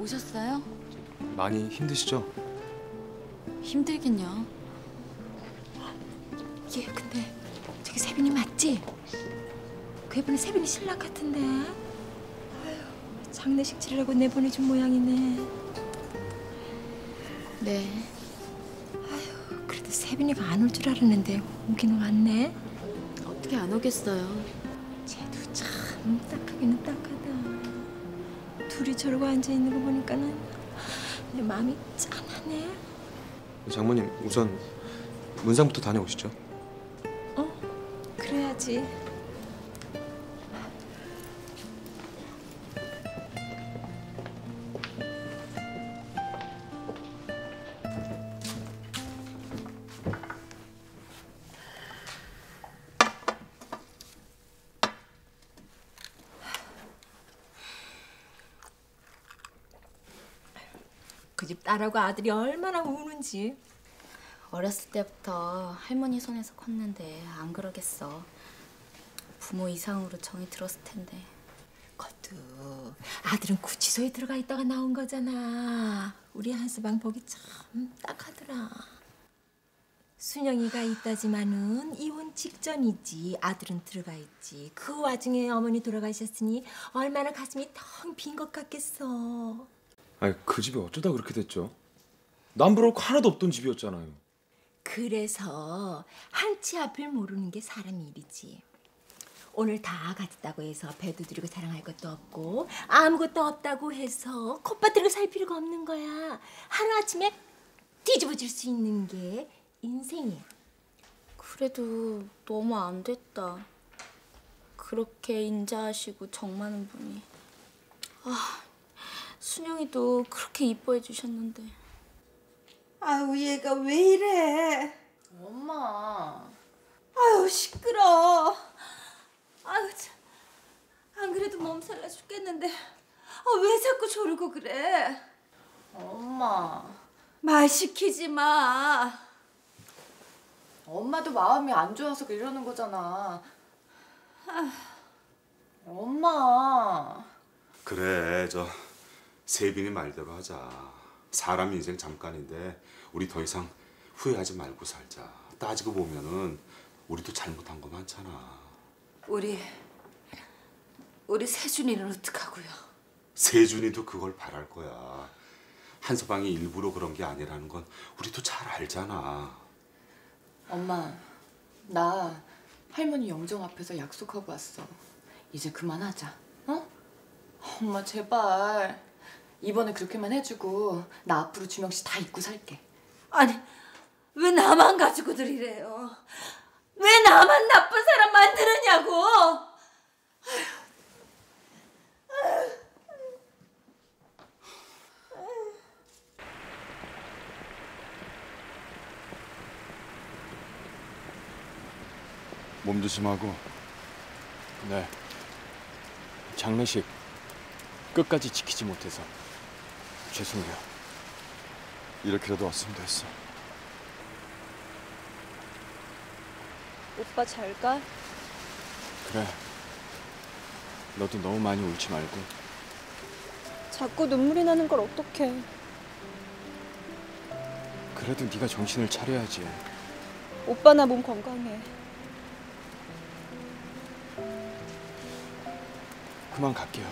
오셨어요? 많이 힘드시죠? 힘들긴요. 얘 근데 저기 세빈이 맞지? 그 애분이 세빈이 신랑 같은데. 아유, 장례식 치르려고 내보내준 모양이네. 네. 아유, 그래도 세빈이가 안 올 줄 알았는데 오기는 왔네. 어떻게 안 오겠어요. 쟤도 참 딱하기는 딱하다. 둘이 저러고 앉아있는 거 보니까는 내 마음이 짠하네. 장모님 우선 문상부터 다녀오시죠. 그래야지. 그 집 딸하고 아들이 얼마나 우는지. 어렸을 때부터 할머니 손에서 컸는데 안 그러겠어. 부모 이상으로 정이 들었을 텐데. 그것도 아들은 구치소에 들어가 있다가 나온 거잖아. 우리 한수방 보기 참 딱하더라. 순영이가 있다지만은 이혼 직전이지. 아들은 들어가 있지. 그 와중에 어머니 돌아가셨으니 얼마나 가슴이 텅 빈 것 같겠어. 아니 그 집이 어쩌다 그렇게 됐죠? 남부러울 거 하나도 없던 집이었잖아요. 그래서 한치 앞을 모르는 게 사람 일이지. 오늘 다 같았다고 해서 배도 드리고 사랑할 것도 없고 아무것도 없다고 해서 콧바트리고 살 필요가 없는 거야. 하루아침에 뒤집어질 수 있는 게 인생이야. 그래도 너무 안 됐다. 그렇게 인자하시고 정 많은 분이. 아, 순영이도 그렇게 이뻐해 주셨는데. 아유 얘가 왜 이래? 엄마. 아유 시끄러. 아유 참. 안 그래도 몸살나 죽겠는데 왜 자꾸 저러고 그래? 엄마. 말 시키지 마. 엄마도 마음이 안 좋아서 이러는 거잖아. 엄마. 그래, 저 세빈이 말대로 하자. 사람 인생 잠깐인데 우리 더 이상 후회하지 말고 살자. 따지고 보면은 우리도 잘못한 거 많잖아. 우리 세준이는 어떡하고요? 세준이도 그걸 바랄 거야. 한서방이 일부러 그런 게 아니라는 건 우리도 잘 알잖아. 엄마, 나 할머니 영정 앞에서 약속하고 왔어. 이제 그만하자. 어? 엄마 제발. 이번에 그렇게만 해주고 나 앞으로 주명 씨 다 잊고 살게. 아니 왜 나만 가지고들 이래요? 왜 나만 나쁜 사람 만드느냐고? 몸 조심하고. 네. 장례식 끝까지 지키지 못해서 죄송해요. 이렇게라도 왔으면 됐어. 오빠 잘 가? 그래. 너도 너무 많이 울지 말고. 자꾸 눈물이 나는 걸 어떡해. 그래도 네가 정신을 차려야지. 오빠 나 몸 건강해. 그만 갈게요.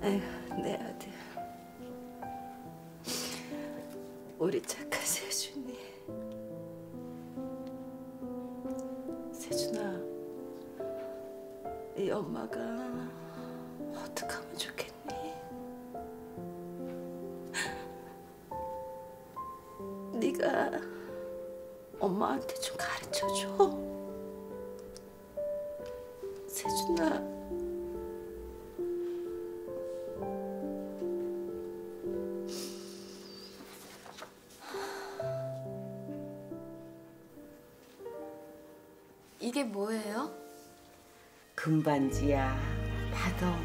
아휴, 내 아들. 우리 착한 세준이. 세준아, 이 엄마가 어떡하면 좋겠니? 네가 엄마한테 좀 가르쳐줘. 세준아. 이게 뭐예요? 금반지야. 받아.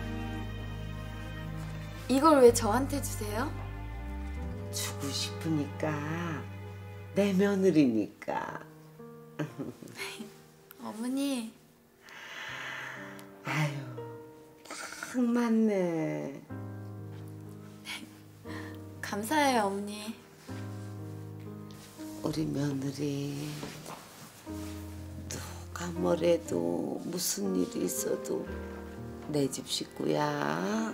이걸 왜 저한테 주세요? 주고 싶으니까. 내 며느리니까. 어머니. 아유, 딱 맞네. 감사해요, 어머니. 우리 며느리 누가 뭐래도 무슨 일이 있어도 내 집 식구야.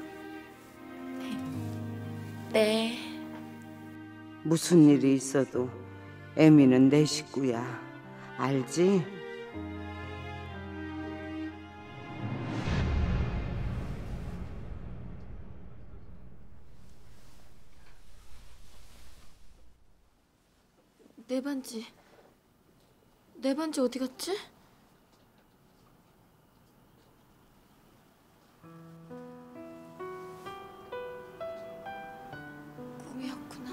네. 무슨 일이 있어도 애미는 내 식구야. 알지? 내 반지 어디 갔지? 꿈이었구나.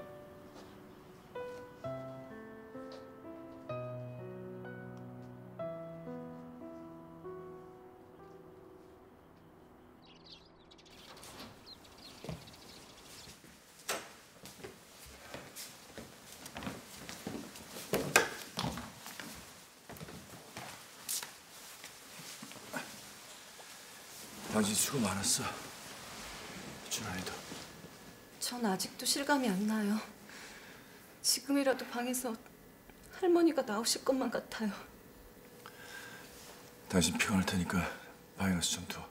당신 수고 많았어. 준환이도. 전 아직도 실감이 안 나요. 지금이라도 방에서 할머니가 나오실 것만 같아요. 당신 피곤할 테니까 방에 가서 좀 둬.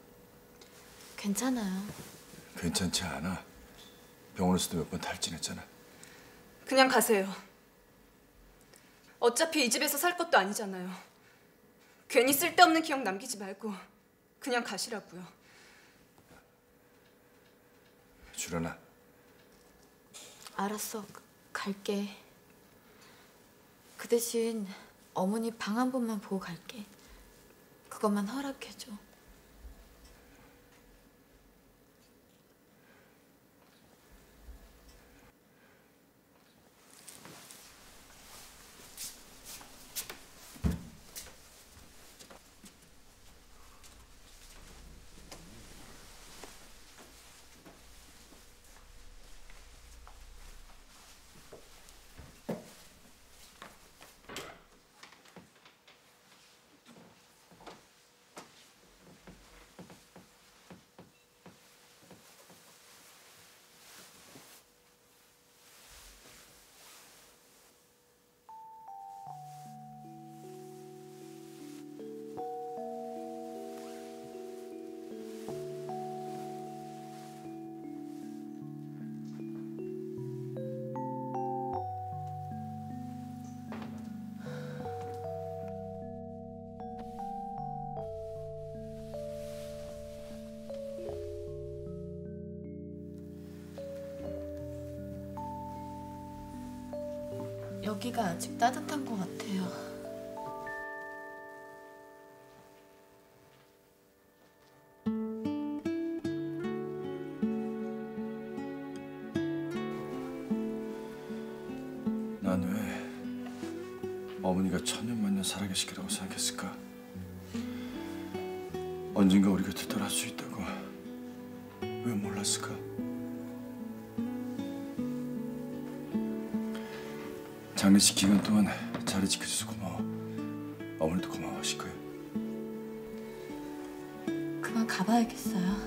괜찮아요. 괜찮지 않아. 병원에서도 몇 번 탈진했잖아. 그냥 가세요. 어차피 이 집에서 살 것도 아니잖아요. 괜히 쓸데없는 기억 남기지 말고 그냥 가시라고요. 준환아. 알았어. 갈게. 그 대신 어머니 방 한 번만 보고 갈게. 그것만 허락해줘. 여기가 아직 따뜻한 것 같아요. 난 왜 어머니가 천년만년 살아계시기라고 생각했을까? 언젠가 우리 곁을 떠날 수 있다고 왜 몰랐을까? 장례식 기간 동안 자리 지켜줘서 고마워. 어머니도 고마워하실 거야. 그만 가봐야겠어요.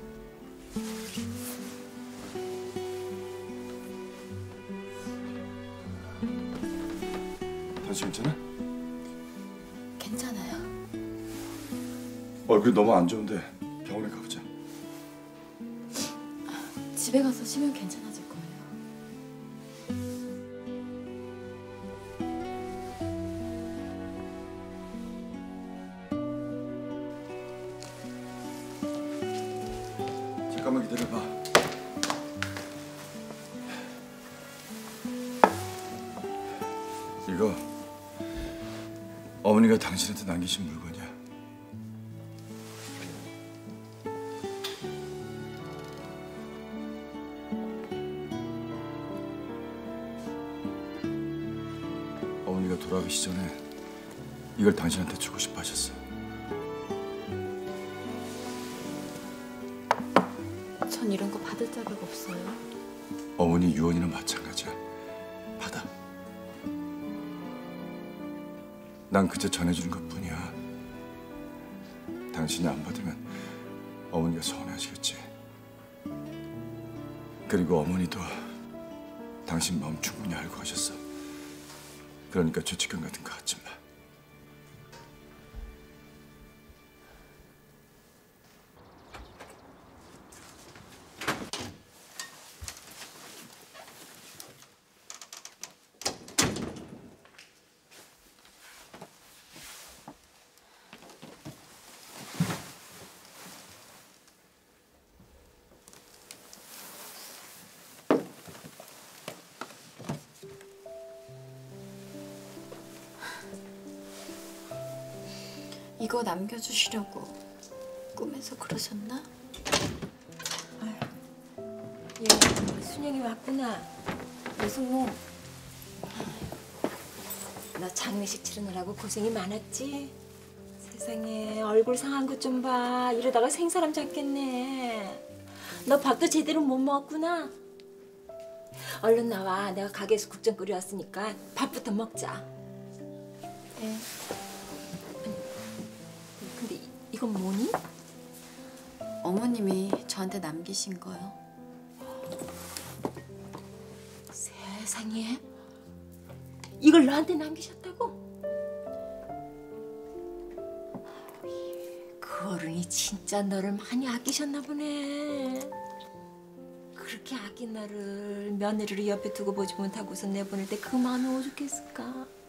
당신 괜찮아? 괜찮아요. 얼굴이 너무 안 좋은데 병원에 가보자. 집에 가서 쉬면 괜찮아질 거예요. 잠깐만 기다려봐. 이거 어머니가 당신한테 남기신 물건이야. 어머니가 돌아가시기 전에 이걸 당신한테 주고 싶어 하셨어. 전 이런 거 받을 자격 없어요. 어머니 유언이나 마찬가지야. 받아. 난 그저 전해주는 것뿐이야. 당신이 안 받으면 어머니가 서운해하시겠지. 그리고 어머니도 당신 마음 충분히 알고 하셨어. 그러니까 죄책감 같은 거 갖지 마. 이거 남겨주시려고 꿈에서 그러셨나? 예, 순영이 왔구나. 노숙모. 너 장례식 치르느라고 고생이 많았지? 세상에 얼굴 상한 것 좀 봐. 이러다가 생사람 잡겠네. 너 밥도 제대로 못 먹었구나. 얼른 나와. 내가 가게에서 국 좀 끓여왔으니까 밥부터 먹자. 네. 근데 이건 뭐니? 어머님이 저한테 남기신 거요. 세상에 이걸 너한테 남기셨다고? 그 어른이 진짜 너를 많이 아끼셨나 보네. 그렇게 아낀 너를 며느리를 옆에 두고 보지 못하고서 내보낼 때 그 마음이 오죽했을까.